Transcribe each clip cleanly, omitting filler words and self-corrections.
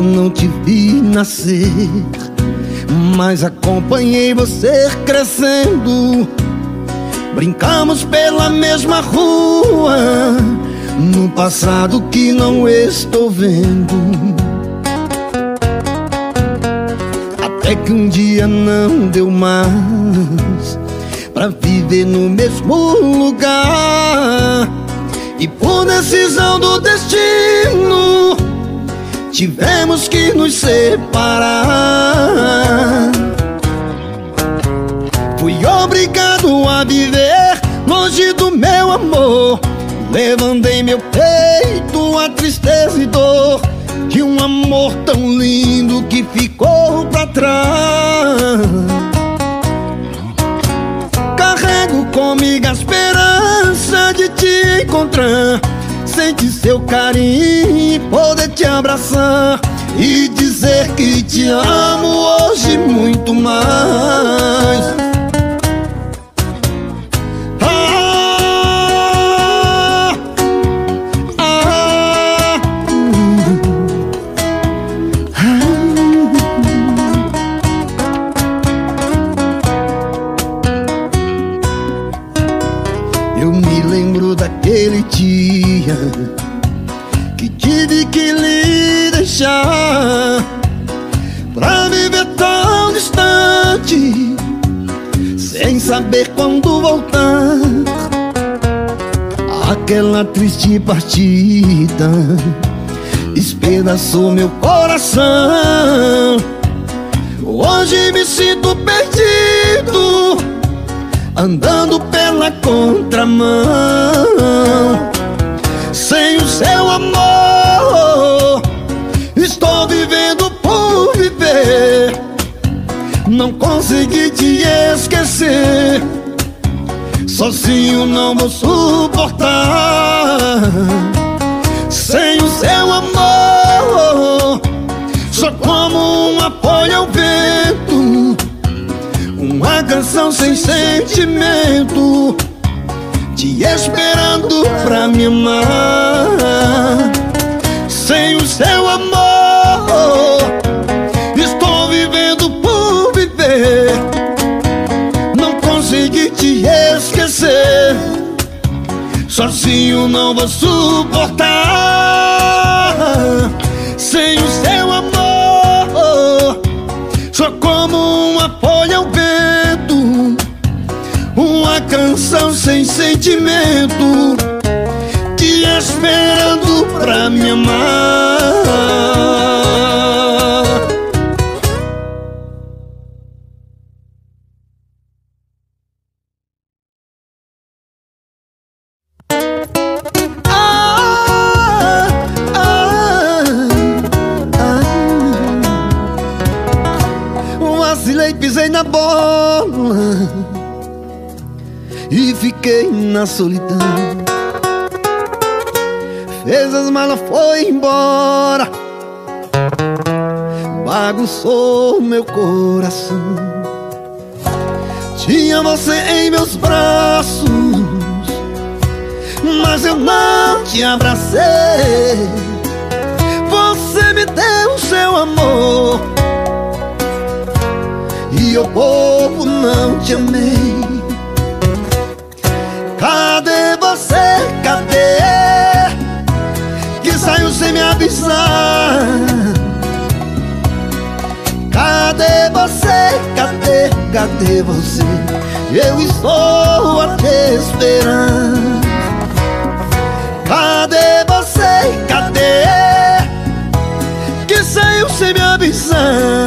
não te vi nascer, mas acompanhei você crescendo. Brincamos pela mesma rua, no passado que não estou vendo. Até que um dia não deu mais pra viver no mesmo lugar, e por decisão do destino tivemos que nos separar. Fui obrigado a viver longe do meu amor, levando em meu peito a tristeza e dor de um amor tão lindo que ficou pra trás. Carrego comigo a esperança de te encontrar, sentir seu carinho e poder te abraçar e dizer que te amo hoje muito mais. Eu me lembro daquele dia que tive que lhe deixar pra viver tão distante, sem saber quando voltar. Aquela triste partida espedaçou meu coração. Hoje me sinto perdido, andando pela contramão. Sem o seu amor, estou vivendo por viver. Não consegui te esquecer, sozinho não vou suportar. Sem o seu amor, sou como um apoio ao vento, uma canção sem sentimento, te esperando pra me amar. Sem o seu amor, estou vivendo por viver. Não consegui te esquecer, sozinho não vou suportar. Sem o seu amor, sou como um apoio ao vento, uma canção sem sentimento, te esperando pra me amar. Vacilei, pisei na bola e fiquei na solidão. Fez as malas, foi embora, bagunçou meu coração. Tinha você em meus braços, mas eu não te abracei. Você me deu seu amor e eu, povo, não te amei. Cadê você? Cadê? Que saiu sem me avisar. Cadê você? Cadê? Cadê você? Eu estou a te esperar. Cadê você? Cadê? Que saiu sem me avisar.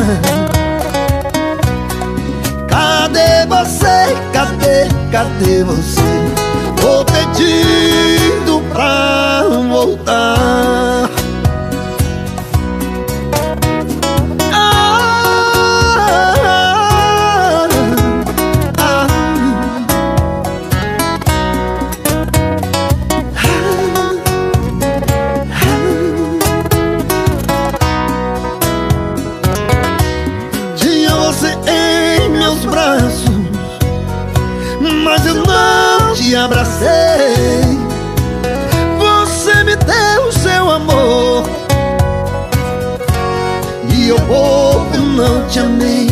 Cadê você? Cadê? Cadê você? Tô pedindo pra voltar. Tinha você em meus braços, mas eu não ou eu não te amei.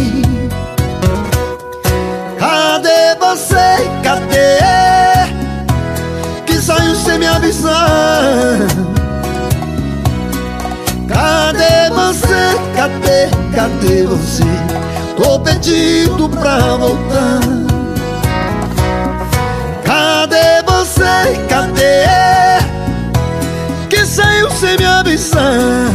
Cadê você? Cadê? Que saiu sem me avisar. Cadê você? Cadê? Cadê você? Tô perdido pra voltar. Cadê você? Cadê? Que saiu sem me avisar.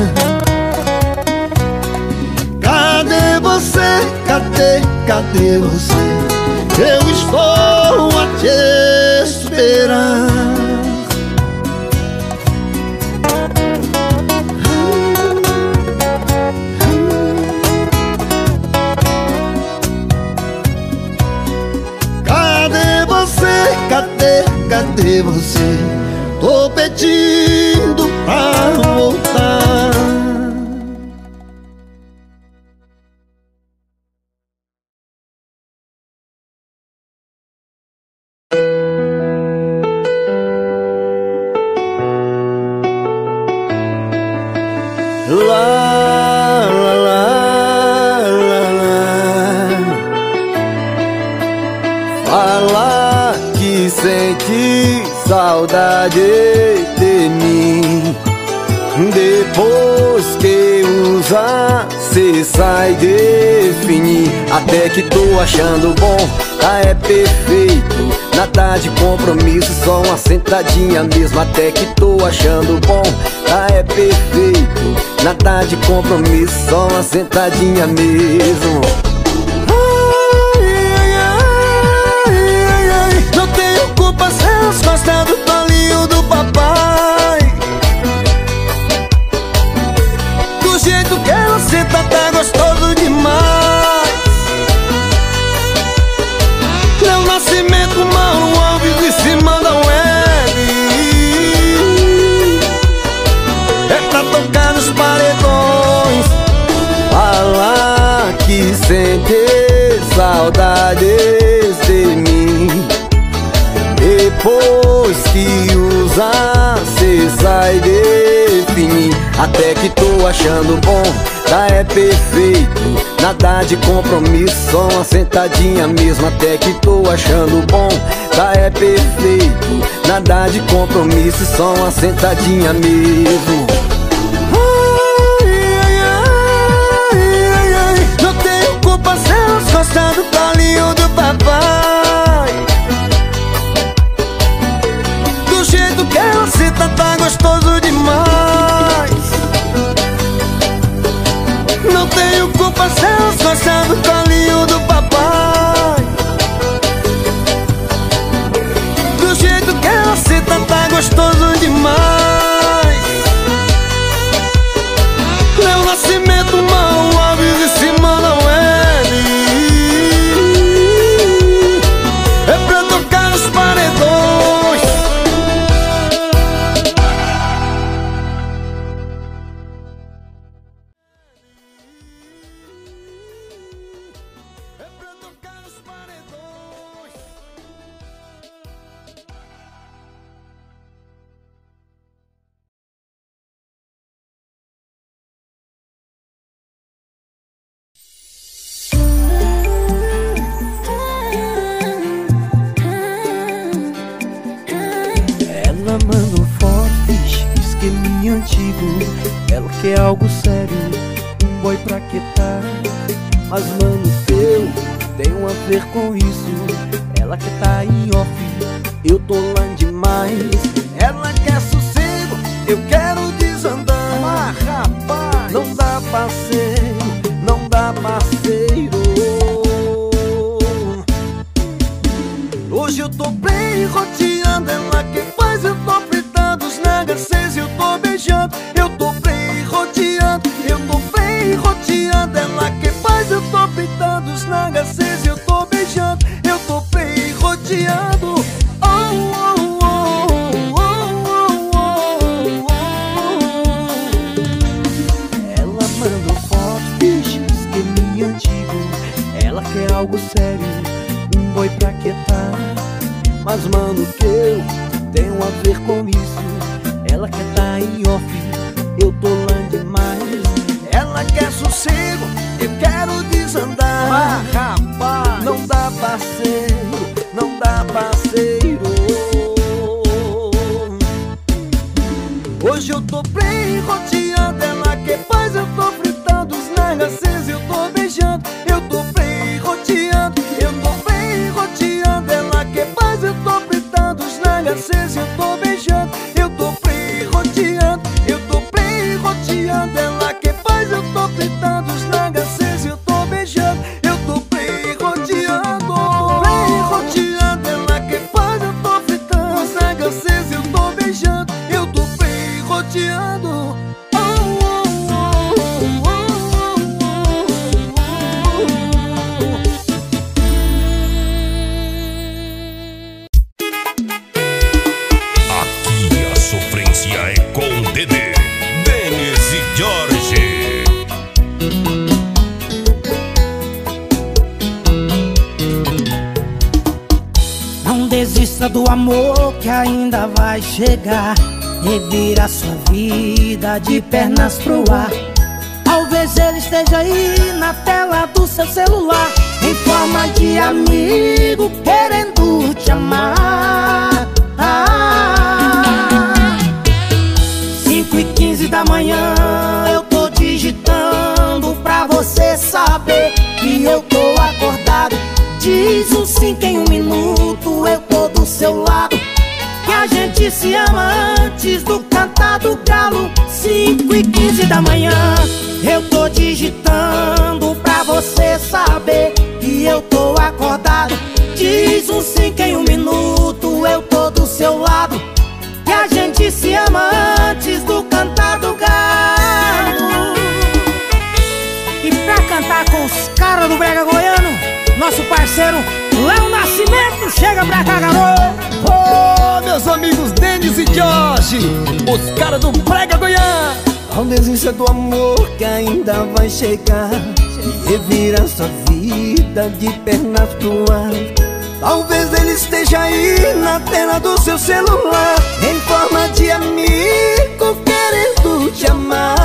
Cadê você? Cadê? Cadê você? Eu estou a te esperar. Cadê você? Cadê? Cadê você? Tô pedindo pra voltar. Fala que sente saudade de mim. Depois que usa, cê sai definir. Até que tô achando bom, tá é perfeito. Nada de compromisso, só uma sentadinha mesmo. Até que tô achando bom, tá é perfeito. Nada de compromisso, só uma sentadinha mesmo. Não tenho culpa se elas gostam do tolinho do papai. Do jeito que ela senta tá gostoso demais. Léo Nascimento, Mauro Alves em cima da web. É pra tocar nos paredões. Fala que sente saudades de mim. Depois que usa, cê sai definir. Até que tô achando bom, tá é perfeito. Nada de compromisso, só uma sentadinha mesmo. Até que tô achando bom, tá é perfeito. Nada de compromisso, só uma sentadinha mesmo. Não tenho culpa se elas gostam do colinho do papai. Do jeito que ela senta tá gostoso demais. Não tenho culpa se elas gostam do colinho do papai. Do jeito que ela senta tá gostoso demais. Léo Nascimento, Mauro Alves em cima da web. É pra tocar nos paredões. É pra tocar nos paredões. Ela mandou fotos, esqueminha antigo. Ela quer algo sério, um boy pra que tá. Mas mano, eu tenho a ver com isso. Ela quer tá em off, eu tô lá demais. Ela quer sossego, eu quero desandar. Mas rapaz, não dá parceiro, não dá parceiro. Hoje eu tô bem roteando, ela quem faz, eu tô fritando os nagacês, eu tô beijando. Eu tô bem roteando, eu tô bem roteando, ela quem faz, eu tô fritando os nagacês, eu tô beijando. Eu tô bem roteando. Ela mandou foto, esqueminha antigo. Ela quer algo sério, um boy pra que tá. Mas mano, que eu tenho a ver com isso. Ela quer tá em off, eu tô lá demais. Ela quer sossego, eu quero desandar. Rapaz, não dá parceiro, não dá parceiro. Hoje eu tô bem rodeando, ela que faz, eu tô fritando os nagacês, eu tô beijando, eu tô bem rodeando, eu tô bem rodeando, ela que faz, eu tô fritando os nagacês, eu tô beijando, eu tô bem rodeando, eu tô bem rodeando, ela que faz, eu tô fritando os nagacês, eu tô beijando, eu tô bem rodeando, ela que faz, eu tô fritando os nagacês, eu tô beijando, eu tô bem rodeando. Aqui a sofrência é com o Dedê, Denis e Jorge. Não desista do amor que ainda vai chegar. Revira sua vida de pernas pro ar. Talvez ele esteja aí na tela do seu celular, em forma de amigo, querendo te amar. 5h15 da manhã eu tô digitando pra você saber que eu tô acordado. Diz o sim que em 1 minuto eu tô do seu lado, que a gente se ama antes do cantar do galo. 5h15 da manhã eu tô digitando pra você saber que eu tô acordado. Diz um sim que em 1 minuto eu tô do seu lado, que a gente se ama antes do cantar do galo. E pra cantar com os caras do brega goiano, nosso parceiro Léo Nascimento, chega pra cá, garoto. Ô, meus amigos Denis e Jorge, os caras do brega goiano. Não desista do amor que ainda vai chegar, e revira sua vida de pernas pro ar. Talvez ele esteja aí na tela do seu celular, em forma de amigo, querendo te amar.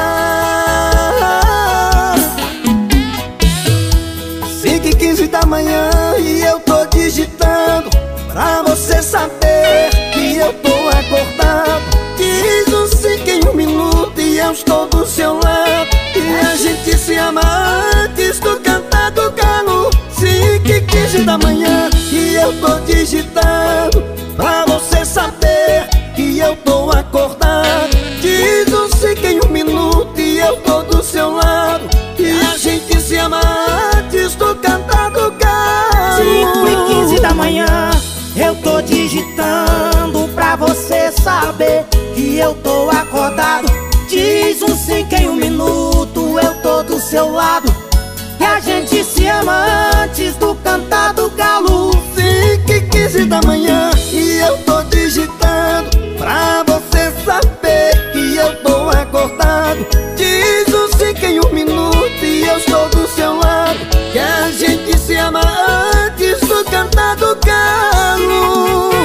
5h15 da manhã e eu tô digitando pra você saber que eu tô acordado. Diz um sim que em 1 minuto e eu estou do seu lado, e a gente se ama antes do cantar do galo. 5h15 da manhã e eu tô digitando pra você saber que eu tô acordado. Diz um sim que em 1 minuto e eu tô do seu lado, e a gente se ama antes do cantar do galo. 5h15 da manhã eu tô digitando pra você saber que eu tô acordado. Diz um sim que em 1 minuto eu tô do seu lado, que a gente se ama antes do cantar do galo. 5h15 da manhã e eu tô digitando pra você saber que eu tô acordado. Diz um sim que em 1 minuto e eu estou do seu lado, que a gente se ama antes do cantar do galo.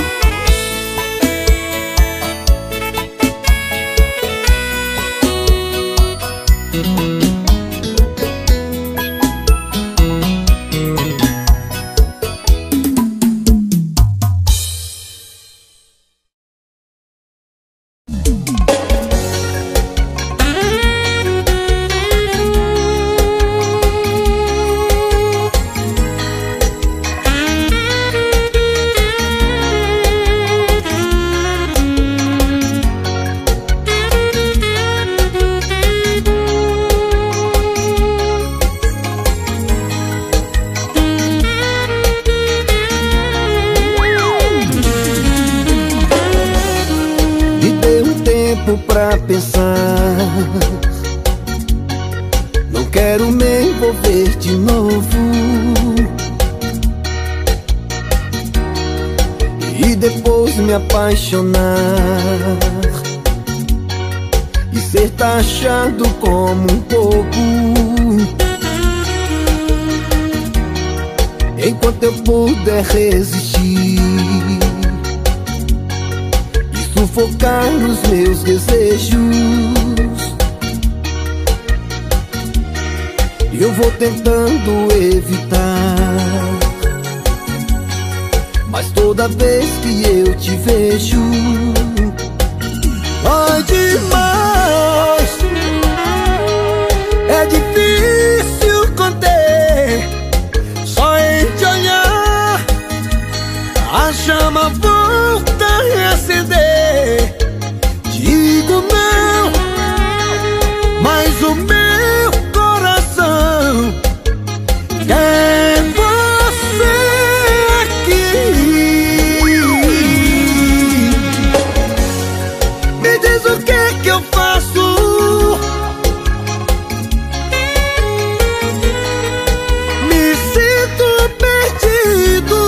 Pra pensar, não quero me envolver de novo e depois me apaixonar e ser taxado como um bobo. Enquanto eu puder resistir, sufocar os meus desejos, eu vou tentando evitar, mas toda vez que eu te vejo, ai demais, é difícil conter. Só em te olhar a chama volta a acender. Digo não, mas o meu coração quer você aqui. Me diz o que eu faço, me sinto perdido.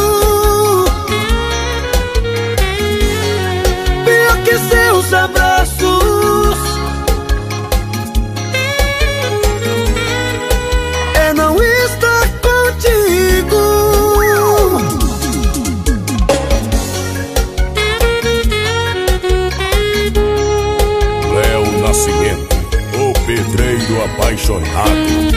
Pior que seus abraços é não estar contigo. Léo Nascimento, o pedreiro apaixonado.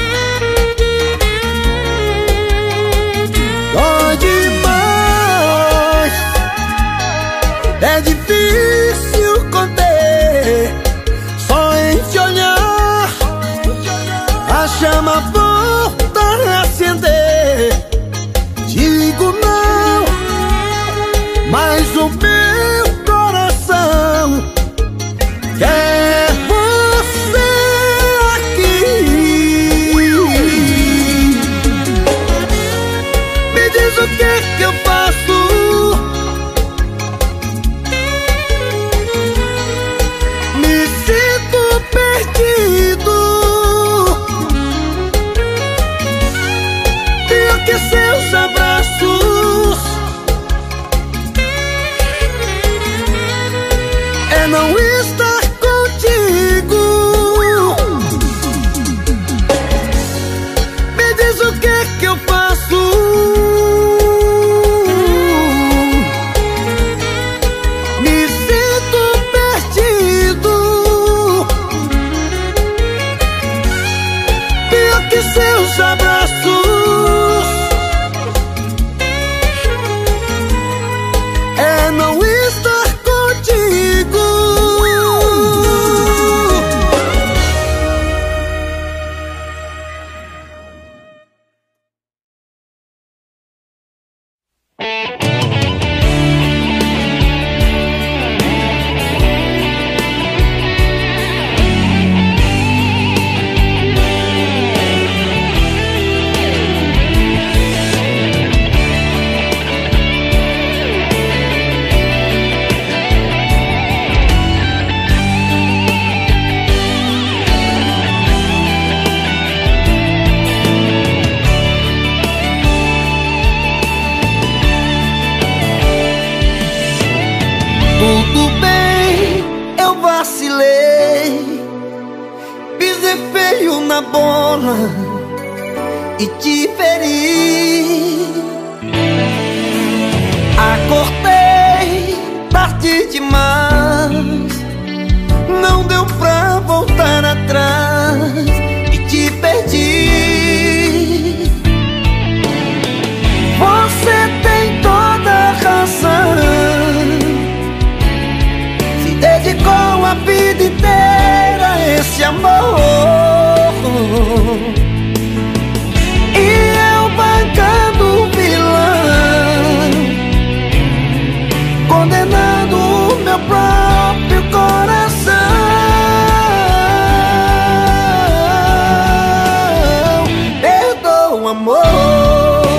Dói demais, é difícil conter. Só em te olhar a chama volta a acender. Digo não, mas o meu coração quer você aqui. Me diz o que eu faço, me sinto perdido. Pior que seus abraços é não estar contigo. Me diz o que eu faço, me sinto perdido. Pior que seus abraços é não estar contigo. Tudo bem, eu vacilei, pisei feio na bola e te feri. Acordei tarde demais, não deu pra voltar atrás e te perdi. Você tem toda a razão, dedicou a vida inteira a esse amor, e eu bancando o vilão, condenando o meu próprio coração. Perdoa, amor,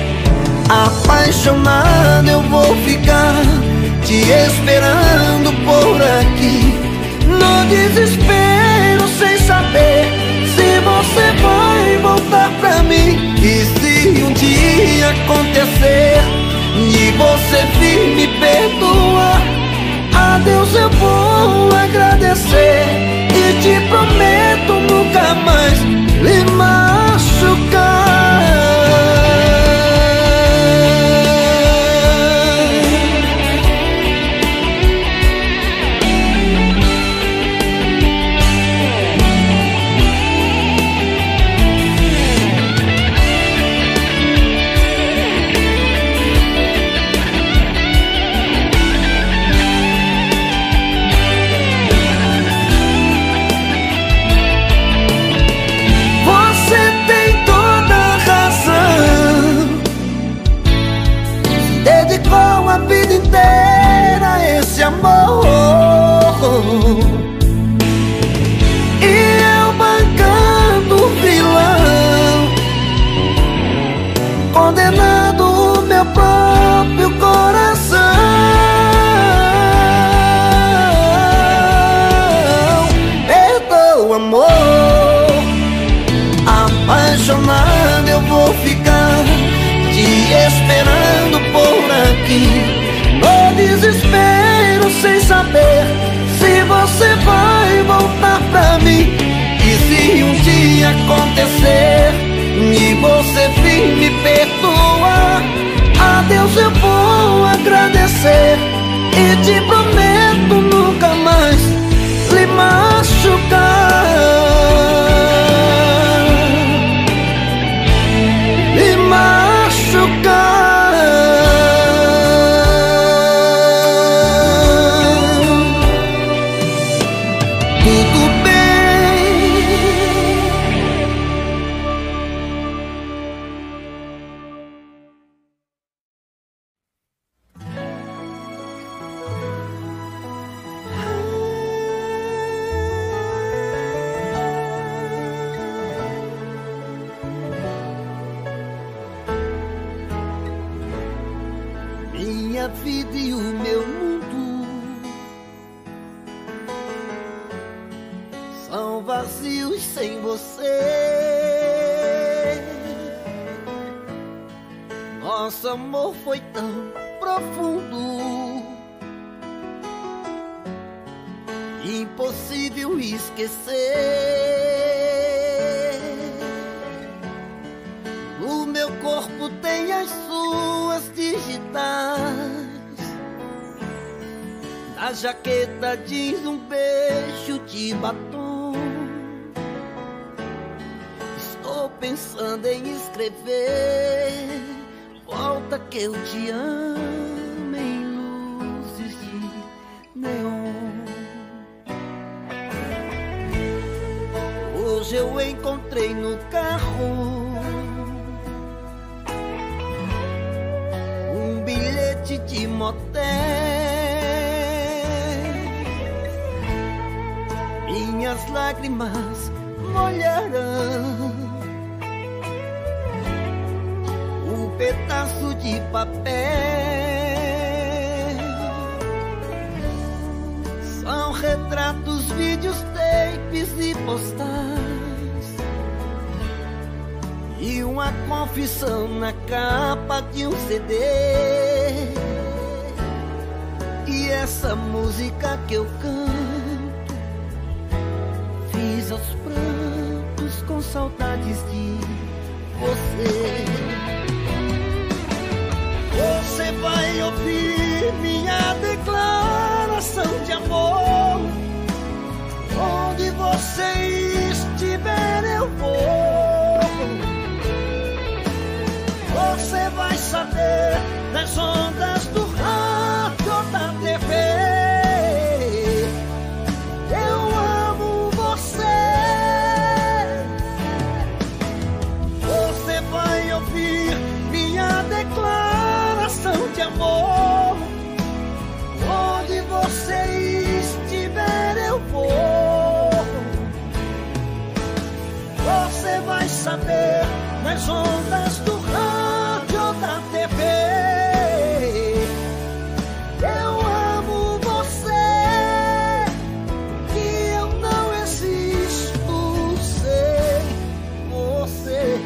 apaixonado eu vou ficar te esperando por aqui, no desespero, sem saber se você vai voltar pra mim. E se um dia acontecer e você vir me perdoar, a Deus eu vou agradecer e te prometo nunca mais lhe machucar. amor. Apaixonado eu vou ficar te esperando por aqui, no desespero, sem saber se você vai voltar pra mim. E se um dia acontecer e você vir me perdoar, a Deus eu vou agradecer e te prometo nunca mais lhe machucar. Lhe machucar. Tudo bem. Minha vida e o meu mundo são vazios sem você. Nosso amor foi tão profundo, impossível esquecer. No meu corpo tem as suas digitais, na jaqueta diz um beijo de batom. Estou pensando em escrever volta que eu te amo em luzes de neon. Hoje eu encontrei no carro um bilhete de motel. Minhas lágrimas molharão o pedaço de papel. São retratos, vídeos, tapes e postais, e uma confissão na capa de um CD. E essa música que eu canto, fiz aos prantos com saudades de você. Você vai ouvir minha declaração de amor. Onde você estiver eu vou. Você vai saber das ondas do rádio ou da TV. Eu amo você. Você vai ouvir minha declaração de amor. Onde você estiver eu vou. Você vai saber nas ondas do rádio ou da TV. Eu amo você, que eu não existo sem você.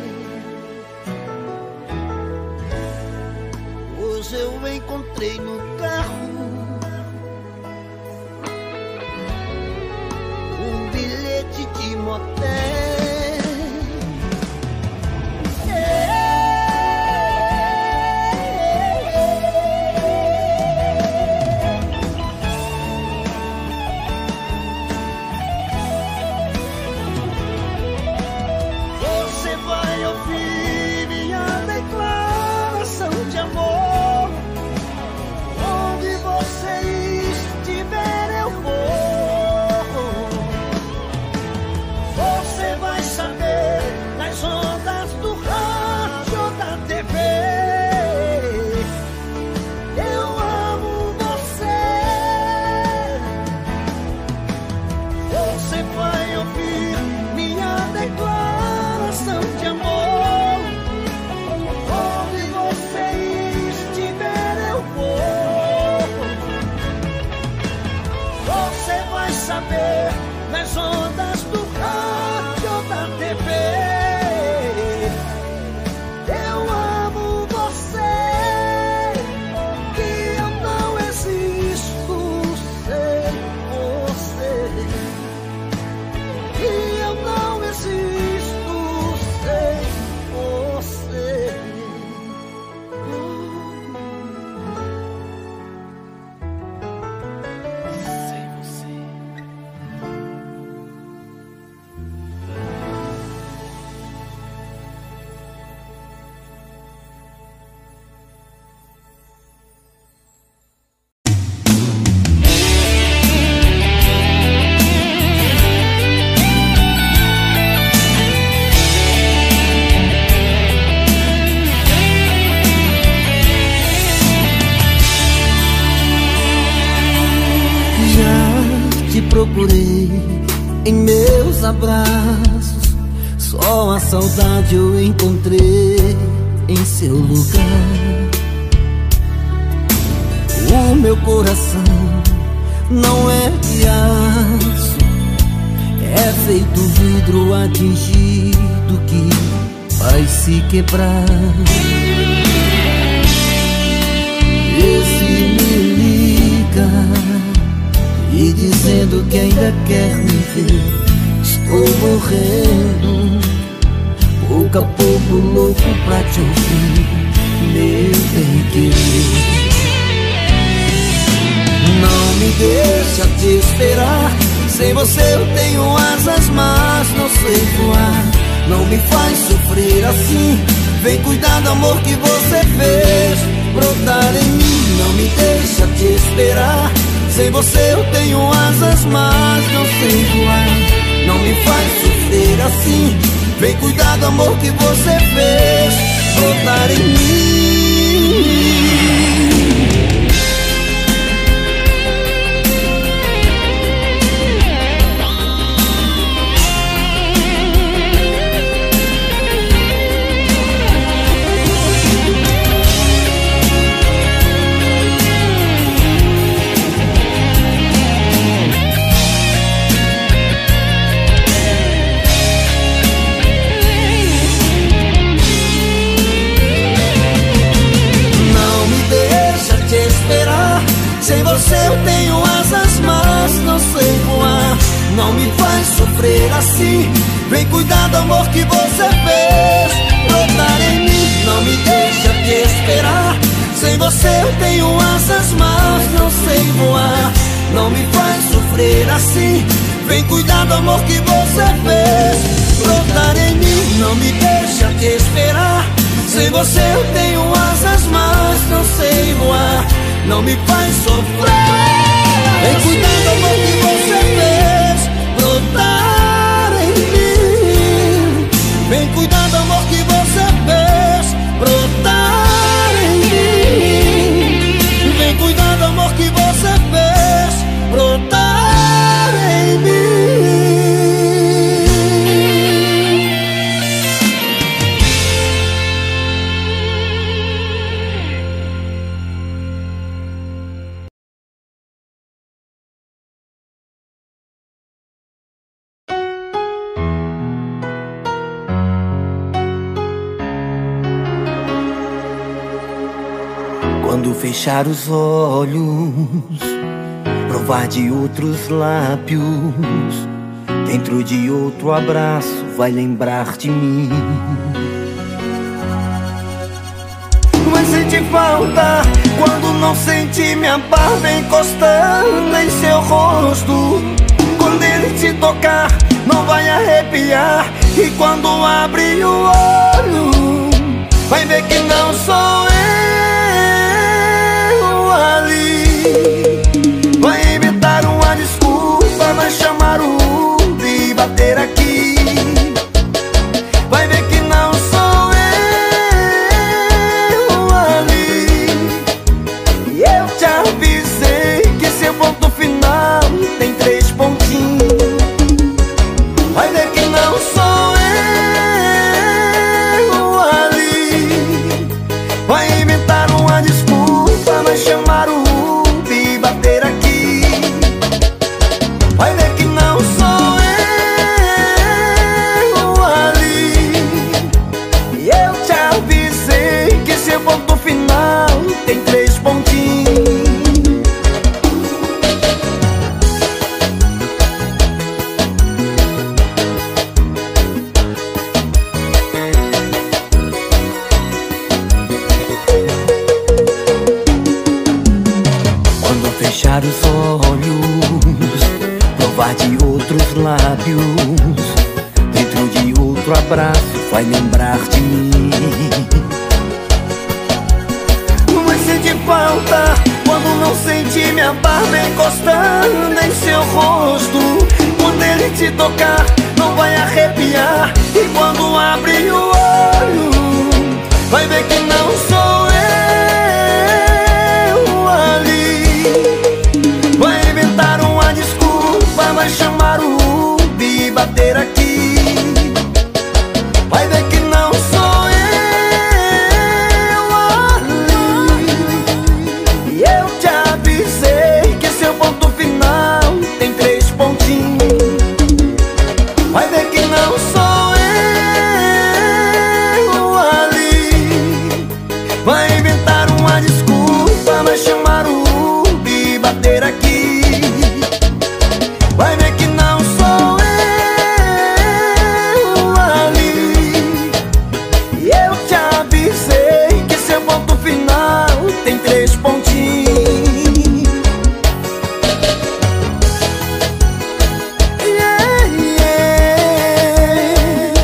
Hoje eu encontrei no carro um bilhete de motel. Você vai ouvir minha declaração de amor. Onde você estiver eu vou. Você vai saber das ondas do rádio ou da TV. Eu amo você. Você vai ouvir minha declaração de amor. Onde você estiver eu vou. Você vai saber nas ondas do procurei em meus abraços, só a saudade eu encontrei em seu lugar. O meu coração não é de aço, é feito vidro atingido que vai se quebrar. Esse me liga e dizendo que ainda quer me ver, estou morrendo, pouco a pouco louco pra te ouvir, meu bem-querer. Não me deixa te esperar, sem você eu tenho asas, mas não sei voar. Não me faz sofrer assim, vem cuidar do amor que você fez brotar em mim. Não me deixa te esperar, sem você eu tenho asas, mas não sei voar. Não me faz sofrer assim, vem cuidar do amor que você fez brotar em mim. Sem você eu tenho asas, mas não sei voar. Não me faz sofrer assim, vem cuidar do amor que você fez brotar em mim. Não me deixa te esperar, sem você eu tenho asas, mas não sei voar. Não me faz sofrer assim, vem cuidar do amor que você fez brotar em mim. Não me deixa te esperar, sem você eu tenho asas, mas não sei voar. Não me faz sofrer, vem cuidar do amor que você fez brotar em mim. Vem cuidar do amor que você fez brotar em mim. Vem cuidar do amor que você fez brotar em mim. Quando fechar os olhos, provar de outros lábios, dentro de outro abraço, vai lembrar de mim. Vai sentir falta quando não sente minha barba encostando em seu rosto. Quando ele te tocar, não vai arrepiar. E quando abre o olho, vai ver que não sou eu ali. Vai inventar uma desculpa, vai chamar o Uber e bater aqui. Vai ver que não sou eu ali. E eu te avisei que seu ponto final tem 3 pontinhos. Vai ver que não sou eu ali. Vai inventar uma desculpa, vai chamar o Uber e bater aqui. Vai ver que não sou eu ali. E eu te avisei que seu ponto final tem 3 pontinhos. Fechar os olhos, provar de outros lábios, dentro de outro abraço, vai lembrar de mim. Vai sentir falta quando não sentir minha barba encostando em seu rosto. Quando ele te tocar, não vai arrepiar. E quando abre o olho, vai ver que não sou eu ali. Vai inventar uma desculpa, vai chamar o Uber e bater aqui. Vai ver que não sou eu ali. E eu te avisei que seu ponto final tem 3 pontinhos. Vai ver que não sou eu ali. Vai inventar uma desculpa, vai chamar o Uber e bater aqui. Vai ver que não sou eu ali. E eu te avisei que seu ponto final tem 3 pontinhos. Yeah, yeah.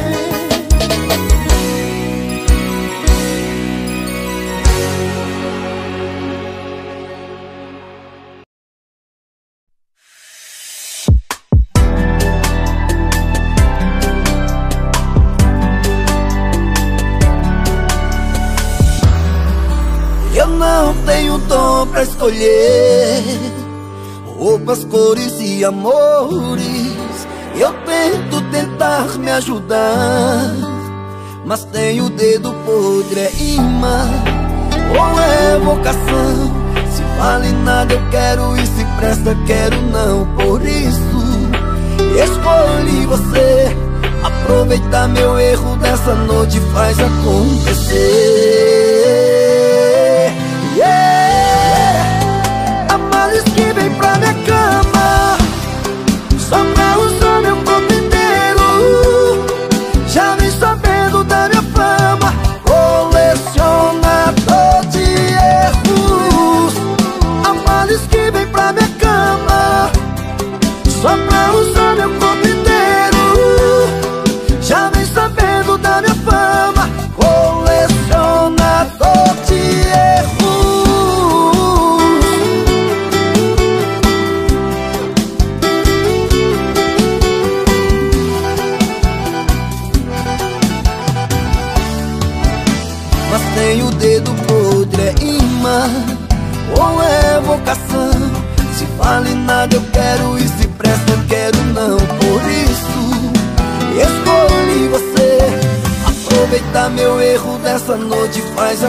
Eu não tenho dom pra escolher roupas, cores e amores. Eu tento tentar me ajudar, mas tenho o dedo podre, é imã ou é vocação. Se vale nada eu quero e se presta quero não. Por isso escolhi você. Aproveitar meu erro dessa noite faz acontecer. Yeah. Há males que vem pra minha cama só pra usar meu corpo inteiro. Já vem sabendo da minha fama, colecionador de erros. Há males que vem pra minha cama só pra usar meu corpo inteiro. Já vem sabendo da minha fama, colecionador de erros. Mas tem o dedo podre, é imã ou é vocação. Se vale nada eu quero e se presta eu quero não. Por isso escolhi você. Aproveitar meu erro dessa noite faz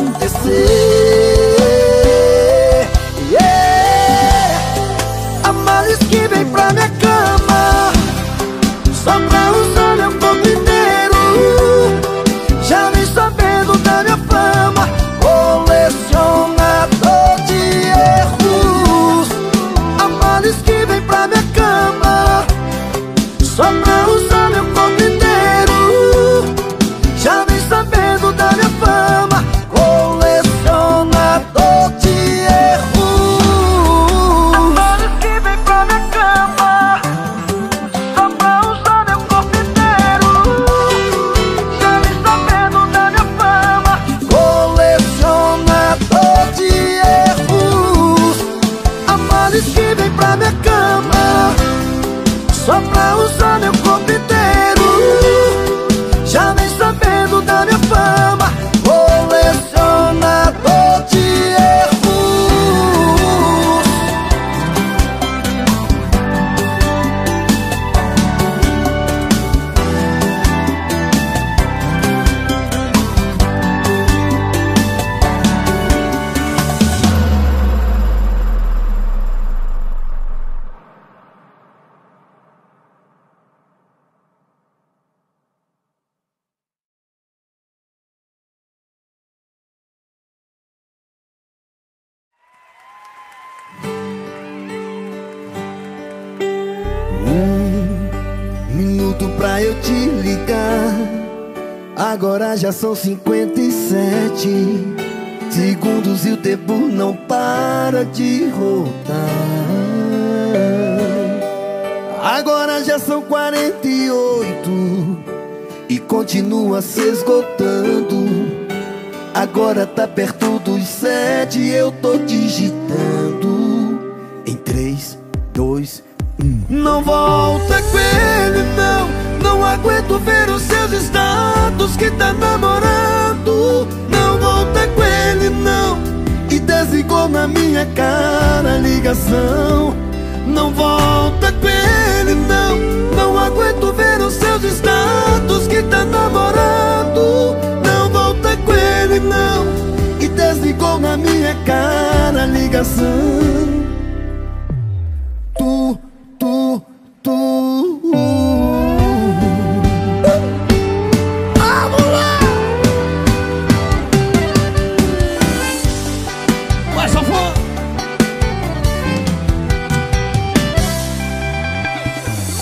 acontecer. Yeah. Há males que vem pra minha cama só pra usar meu corpo inteiro. Já vem sabendo da minha fama, colecionador de erros. Há males que vem pra minha cama só pra usar meu corpo inteiro. Já vem sabendo da minha fama, colecionador de erros. Há males que vem pra minha cama só pra usar meu corpo inteiro. Já vem sabendo da minha fama, colecionador de erros. Há males que vem pra minha cama só pra usar meu corpo inteiro. Já vem sabendo da minha fama, colecionador de erros. Minuto pra eu te ligar, agora já são 57 segundos e o tempo não para de rodar. Agora já são 48 e continua se esgotando. Agora tá perto dos 7, eu tô digitando em 3, 2, 1. Não volta com ele não, não aguento ver os seus status que tá namorando. Não volta com ele não, e desligou na minha cara a ligação. Não volta com ele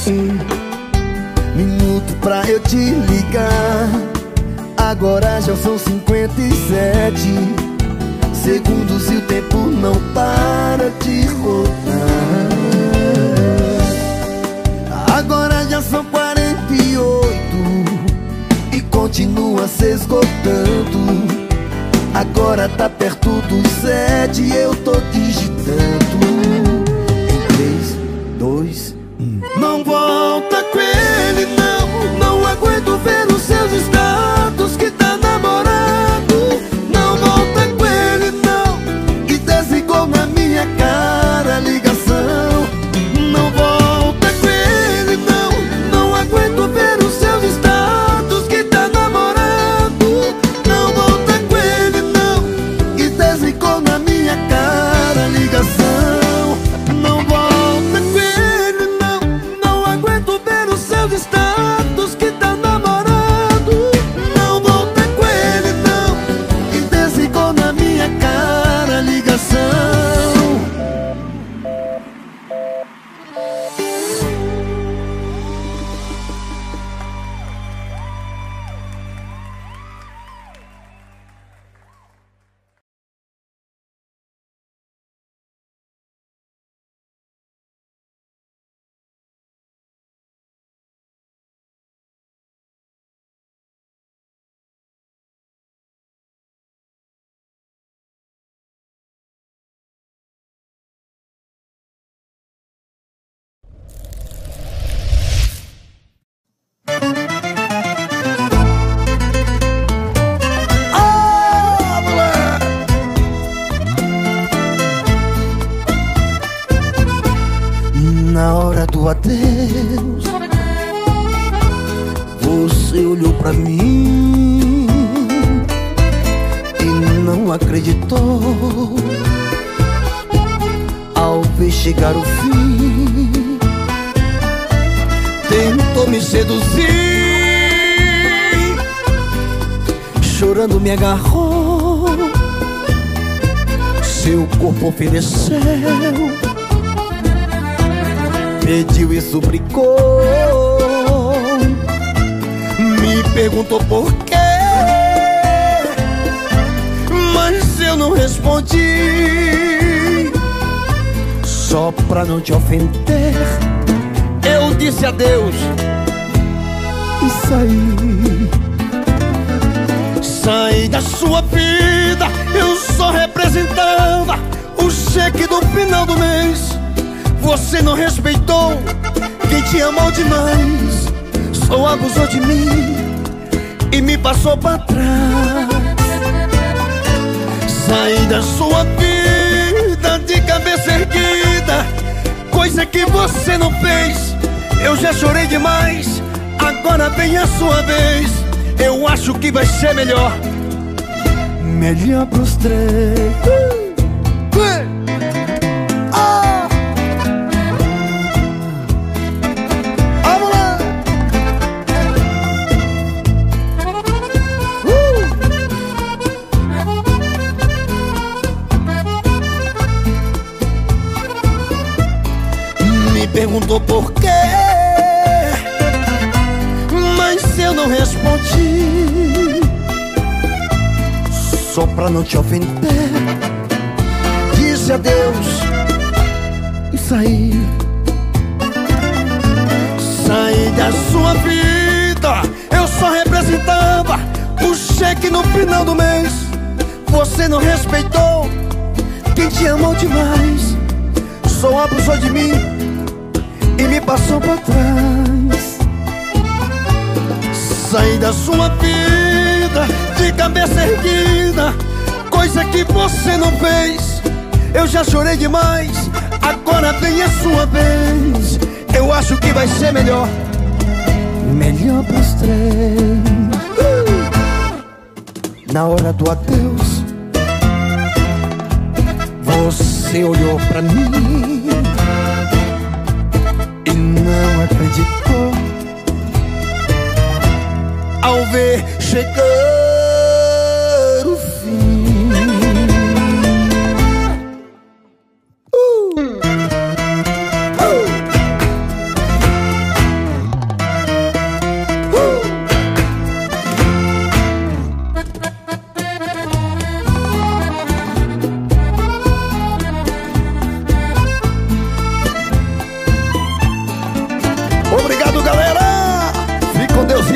minuto pra eu te ligar. Agora já são 57 segundos e o tempo não para de rodar. Agora já são 48 e continua se esgotando. Agora tá perto dos 7 e eu tô digitando. Em 3, 2, 1. Não volta com ele não, não aguento ver os seus status que tá namorado. Não volta com ele não, e desligou na minha cara a ligação. Não volta com ele não, não aguento ver os seus status que tá namorado. Não volta com ele não, e desligou na minha cara a ligação. Não volta com ele não, não aguento ver os seus status que tá namorado. Não volta com ele não, e desligou na minha cara a ligação. Na hora do adeus, você olhou pra mim e não acreditou ao ver chegar o fim. Tentou me seduzir, chorando me agarrou, seu corpo ofereceu, pediu e suplicou, me perguntou por quê, mas eu não respondi. Só pra não te ofender, eu disse adeus e saí. Saí da sua vida, eu só representava o cheque do final do mês. Você não respeitou quem te amou demais, só abusou de mim e me passou pra trás. Saí da sua vida de cabeça erguida, coisa que você não fez. Eu já chorei demais, agora vem a sua vez. Eu acho que vai ser melhor, melhor pros três. Perguntou por quê, mas eu não respondi. Só pra não te ofender, disse adeus e saí. Saí da sua vida, eu só representava o cheque no final do mês. Você não respeitou quem te amou demais, só abusou de mim e me passou pra trás. Saí da sua vida de cabeça erguida, coisa que você não fez. Eu já chorei demais, agora vem a sua vez. Eu acho que vai ser melhor, melhor pros três. Na hora do adeus, você olhou pra mim e não acreditou ao ver chegar o fim.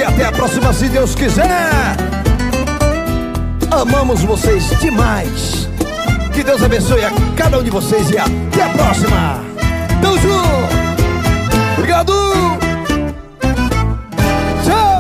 até a próxima, se Deus quiser. Amamos vocês demais. Que Deus abençoe a cada um de vocês e até a próxima. Tamo junto. Obrigado. Tchau.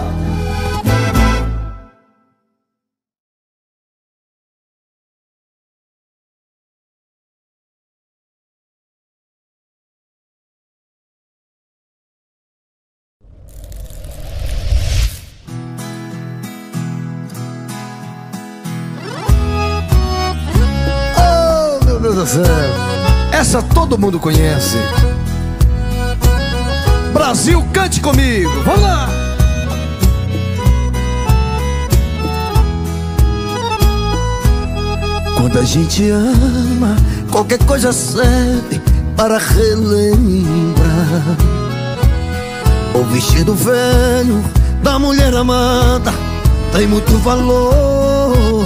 Meu Deus do céu, essa todo mundo conhece. Brasil, cante comigo, vamos lá! Quando a gente ama, qualquer coisa serve para relembrar. O vestido velho da mulher amada tem muito valor.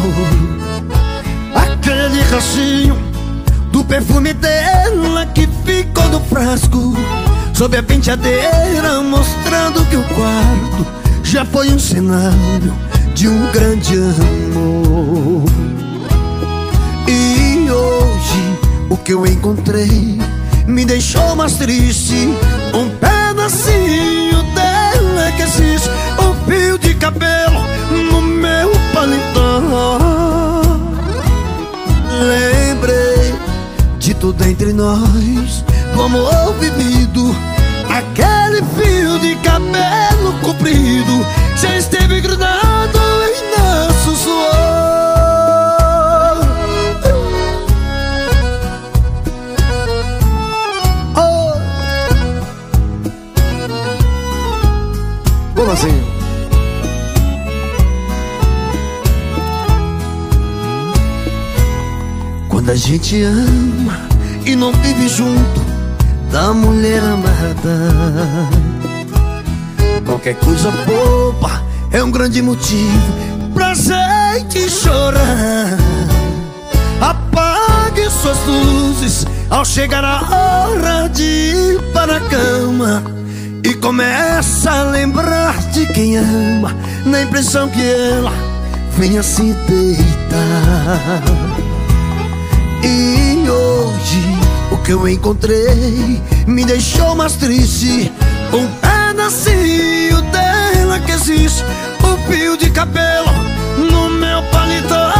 Aquele racinho do perfume dela que ficou no frasco sob a penteadeira, mostrando que o quarto já foi um cenário de um grande amor. E hoje o que eu encontrei me deixou mais triste. Um pedacinho dela que existe, um fio de cabelo no meu paletó. Lembrei de tudo entre nós, do amor vivido. Aquele fio de cabelo comprido já esteve grudado em nosso suor. Oh. Como assim? Quando a gente ama e não vive junto da mulher amada, qualquer coisa boba é um grande motivo pra gente chorar. Apague suas luzes ao chegar a hora de ir para a cama e começa a lembrar de quem ama, na impressão que ela venha se deitar. E hoje o que eu encontrei me deixou mais triste. Um pedacinho dela que existe, um fio de cabelo no meu paletó.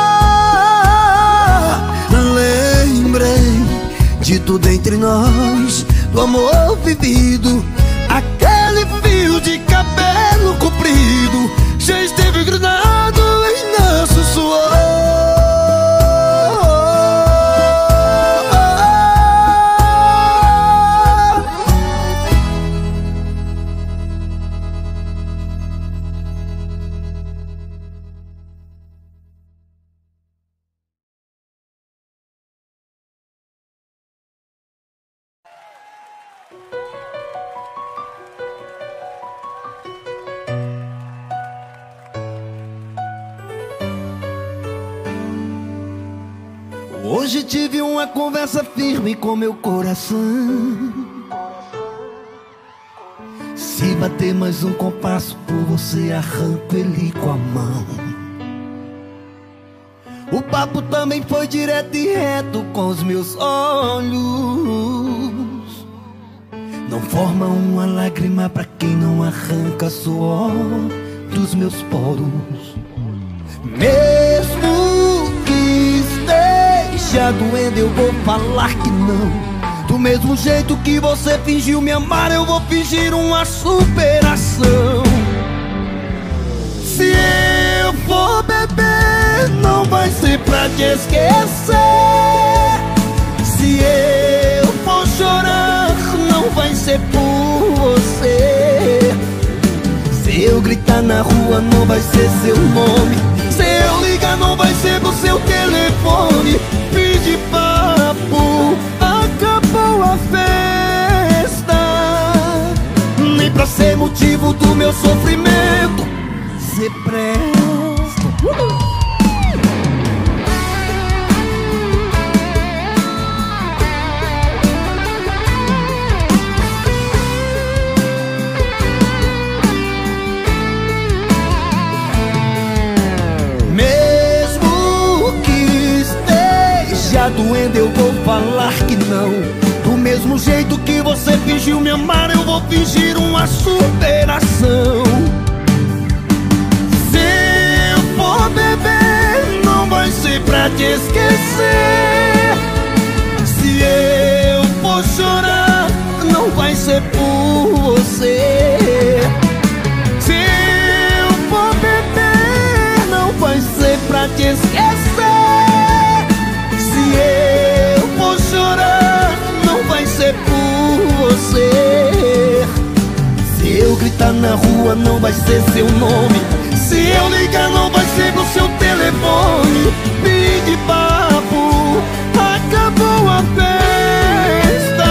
Lembrei de tudo entre nós, do amor vivido. Aquele fio de cabelo comprido já esteve grudado em nosso suor. Hoje tive uma conversa firme com meu coração. Se bater mais um compasso por você, arranco ele com a mão. O papo também foi direto e reto com os meus olhos. Não forma uma lágrima pra quem não arranca suor dos meus poros. Mesmo que esteja doendo, eu vou falar que não. Do mesmo jeito que você fingiu me amar, eu vou fingir uma superação. Se eu for beber, não vai ser pra te esquecer. Se eu for chorar, não vai ser por você. Se eu gritar na rua, não vai ser seu nome. Se eu ligar, não vai ser do seu telefone. Fim de papo, acabou a festa. Nem pra ser motivo do meu sofrimento cê presta. querendo eu vou falar que não. Do mesmo jeito que você fingiu me amar, eu vou fingir uma superação. Se eu for beber, não vai ser pra te esquecer. Se eu for chorar, não vai ser por você. Se eu for beber, não vai ser pra te esquecer. Se eu for chorar, não vai ser por você. Se eu gritar na rua, não vai ser seu nome. Se eu ligar, não vai ser pro seu telefone. Fim de papo, acabou a festa.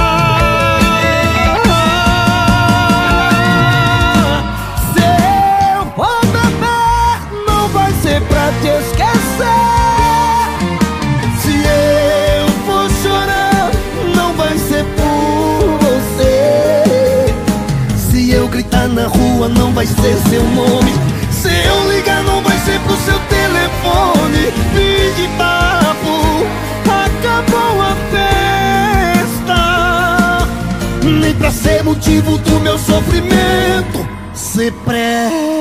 Se eu for beber, não vai ser pra te esquecer. Se eu for chorar, não vai ser por você. Se eu gritar na rua, não vai ser seu nome. Se eu ligar, não vai ser pro seu telefone. Fim de papo, acabou a festa. Nem pra ser motivo do meu sofrimento, cê presta.